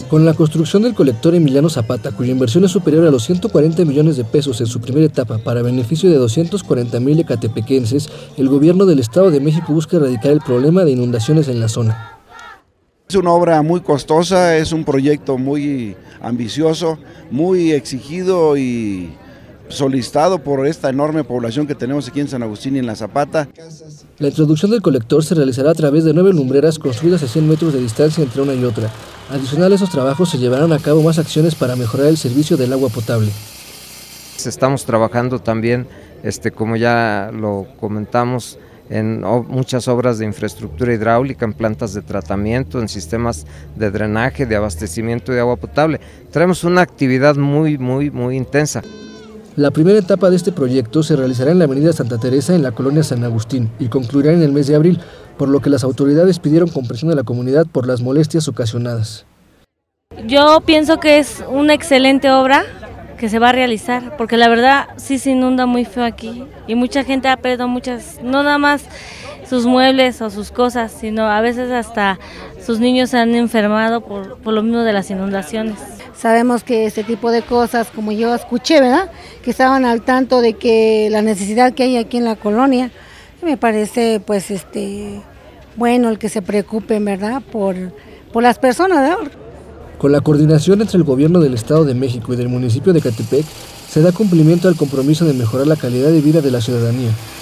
Con la construcción del colector Emiliano Zapata, cuya inversión es superior a los 140 millones de pesos en su primera etapa para beneficio de 240,000 ecatepequenses, el gobierno del Estado de México busca erradicar el problema de inundaciones en la zona. Es una obra muy costosa, es un proyecto muy ambicioso, muy exigido y solicitado por esta enorme población que tenemos aquí en San Agustín y en La Zapata. La introducción del colector se realizará a través de 9 lumbreras construidas a 100 metros de distancia entre una y otra. Adicional a esos trabajos se llevarán a cabo más acciones para mejorar el servicio del agua potable. Estamos trabajando también, como ya lo comentamos, en muchas obras de infraestructura hidráulica, en plantas de tratamiento, en sistemas de drenaje, de abastecimiento de agua potable. Traemos una actividad muy intensa. La primera etapa de este proyecto se realizará en la avenida Santa Teresa en la colonia San Agustín y concluirá en el mes de abril, por lo que las autoridades pidieron comprensión a la comunidad por las molestias ocasionadas. Yo pienso que es una excelente obra que se va a realizar, porque la verdad sí se inunda muy feo aquí y mucha gente ha perdido no nada más sus muebles o sus cosas, sino a veces hasta sus niños se han enfermado por lo mismo de las inundaciones. Sabemos que este tipo de cosas, como yo escuché, ¿verdad?, que estaban al tanto de que la necesidad que hay aquí en la colonia, me parece pues bueno el que se preocupen, ¿verdad?, por las personas, ¿verdad? Con la coordinación entre el gobierno del Estado de México y del municipio de Ecatepec, se da cumplimiento al compromiso de mejorar la calidad de vida de la ciudadanía.